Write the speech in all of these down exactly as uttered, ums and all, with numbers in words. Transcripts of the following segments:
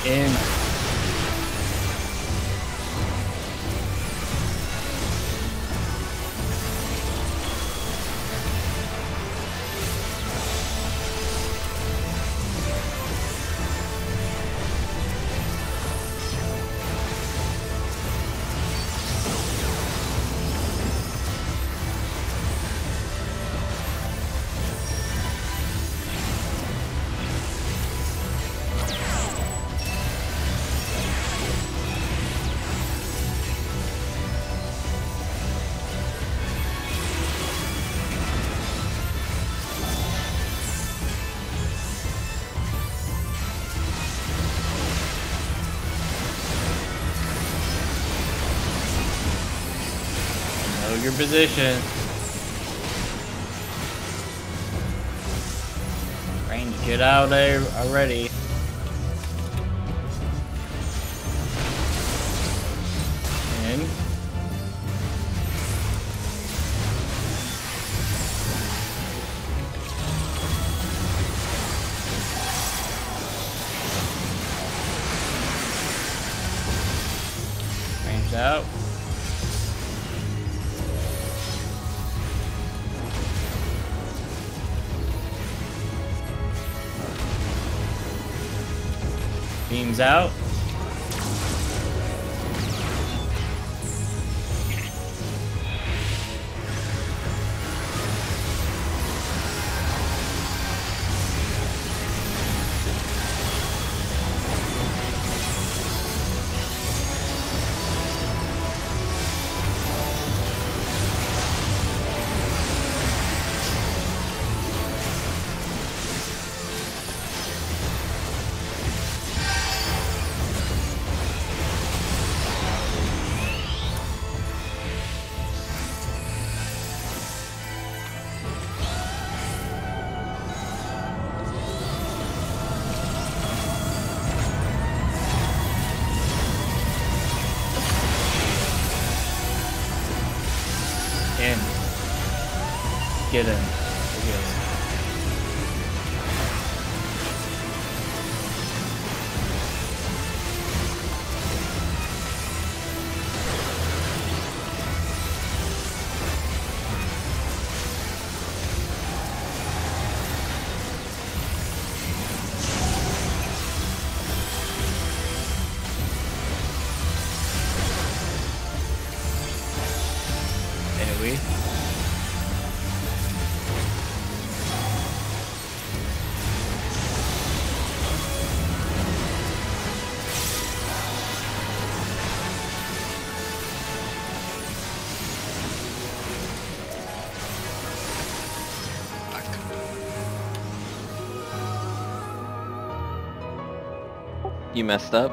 In. Your position. Range, get out there already. In. Range out. Beams out. In. Get in. Yes. We. You messed up.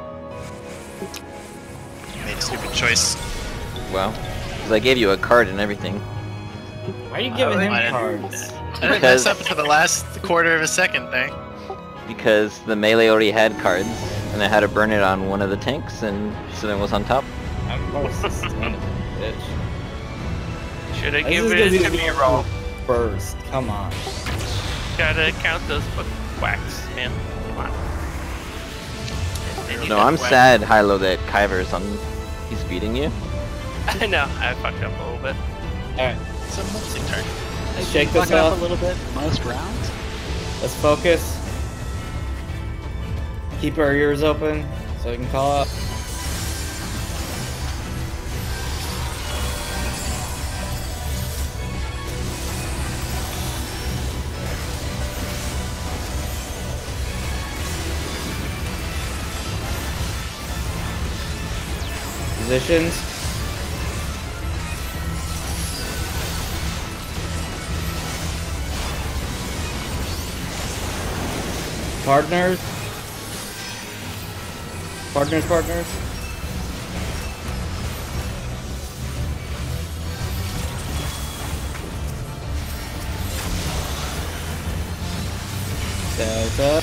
You made a stupid choice. Well, because I gave you a card and everything. Why are you giving him I cards? I didn't mess up until the last quarter of a second thing. Because the melee already had cards, and I had to burn it on one of the tanks, and so then it was on top. Of course, this is gonna be a bitch. Should have This is given gonna it be to the me raw. First, come on. Gotta count those fucking quacks, man. Come on. They need No, that I'm quack. sad, Hilo, that Kyver's on. He's beating you. I know, I fucked up a little bit. Alright, It's a multi turn. let's shake this Fucking up off. a little bit most rounds. Let's focus. Keep our ears open so we can call out. Positions. Partners. Partners, partners. Delta.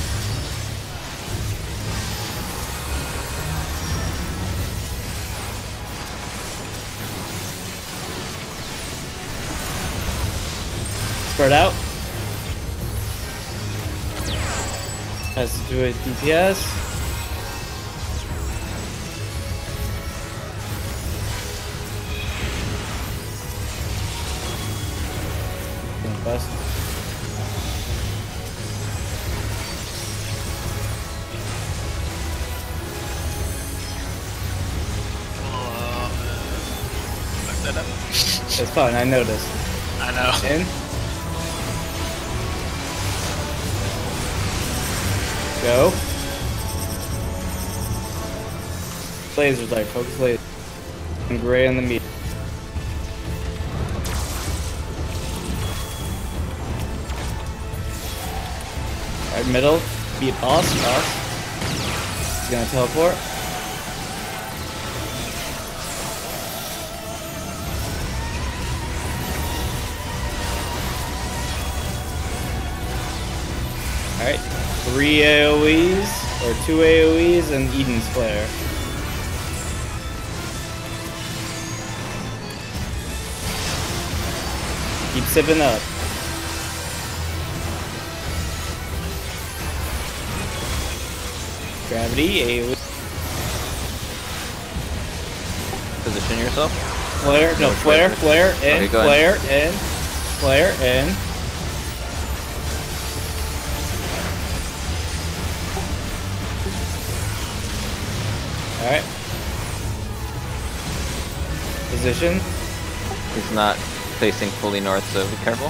Spread out. Has to do with D P S. West. Oh, fuck that up. It's fine, I noticed. I know. In. Go. Lasers, like focus laser. And gray on the meat. Alright, middle. Beat boss. Boss. He's gonna teleport. Alright. Three AoEs, or two AoEs, and Eden's Flare. Keep sipping up. Gravity, AoE. Position yourself. Flare, no, No, flare, flare. flare, in, Okay, go ahead. flare, in, flare, in. Alright. Position. He's not facing fully north, so be careful.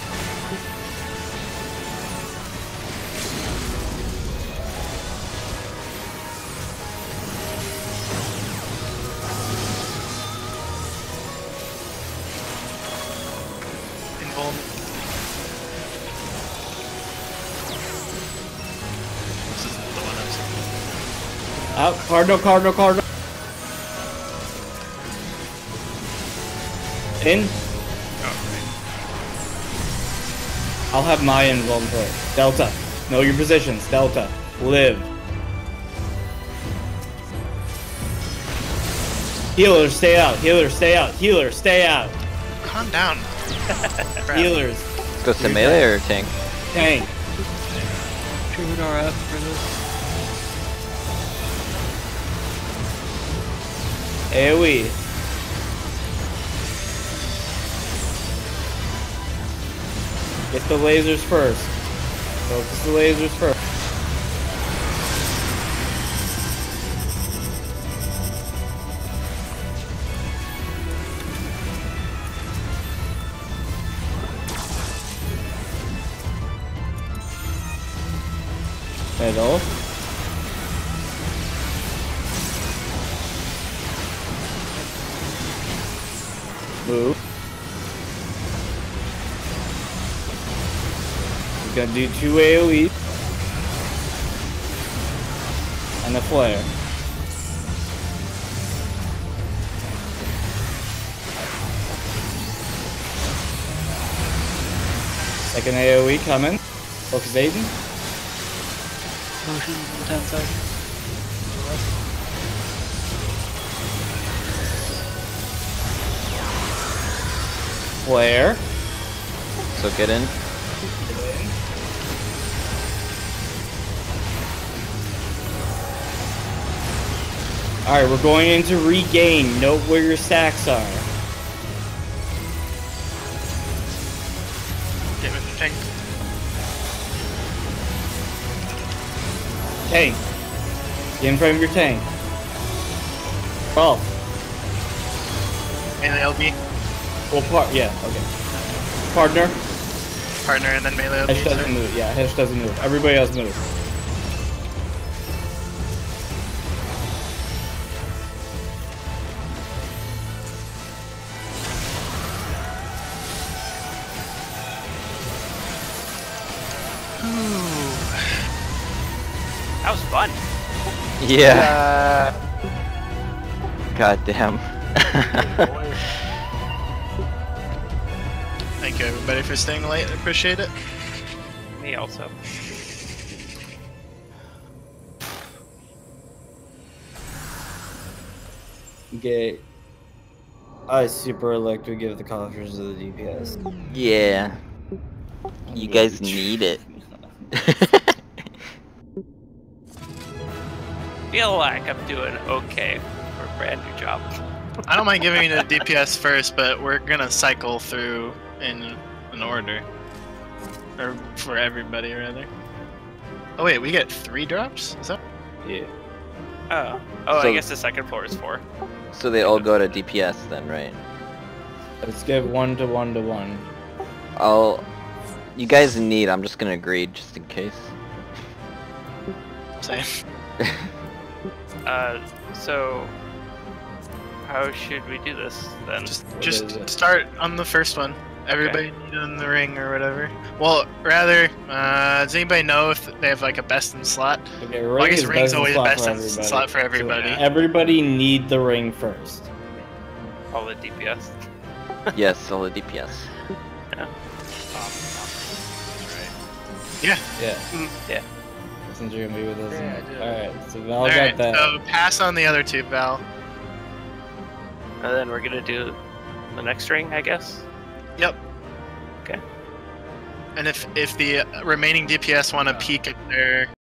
Invuln. This is the one I was. Out, Cardinal, Cardinal, Cardinal. In. I'll have my involuntary. Delta. Know your positions. Delta. Live. Healers, stay out. Healers, stay out. Healers, stay out. Calm down. Crap. Healers. Let's go to melee or tank? Tank. Troubadour up for this. AoE. Get the lasers first. Focus the lasers first. Middle. Move. We're gonna do two AoE and a flare. Second AoE coming. Focus Aiden. Motion ten seconds. Flare. So get in. Alright, we're going into regain. Note where your stacks are. Get with the tank. Tank. Get in front of your tank. twelve. Melee L B. Well, part, yeah, okay. Partner. Partner and then melee L B. Hesh doesn't move, yeah, Hesh doesn't move. Everybody else moves. That was fun. Yeah. God damn. Thank you everybody for staying late. I appreciate it. Me also. Okay. I super like to give the coffers to the D P S. Yeah. You guys need it. Feel like I'm doing okay for a brand new job. I don't mind giving you the D P S first, but we're gonna cycle through in an order. or for everybody rather. Oh wait, we get three drops? Is that? Yeah. Oh. Oh, So- I guess the second floor is four. So they all go to D P S then, right? Let's give one to one to one. I'll... You guys need, I'm just gonna agree just in case. Same. Uh, so how should we do this then? Just What just is it? start on the first one. Everybody need in the ring or whatever. Well, rather, uh, does anybody know if they have like a best in slot? Okay, Well, I ring guess is ring's best in always slot best for in everybody. slot for everybody. So everybody need the ring first. All the D P S. Yes, all the D P S. Yeah. Yeah. Mm, yeah. Since you're gonna be with us. Yeah, I do. Alright, so Val All got right, that. so pass on the other two, Val. And then we're gonna do the next ring, I guess. Yep. Okay. And if if the remaining D P S want to peek at their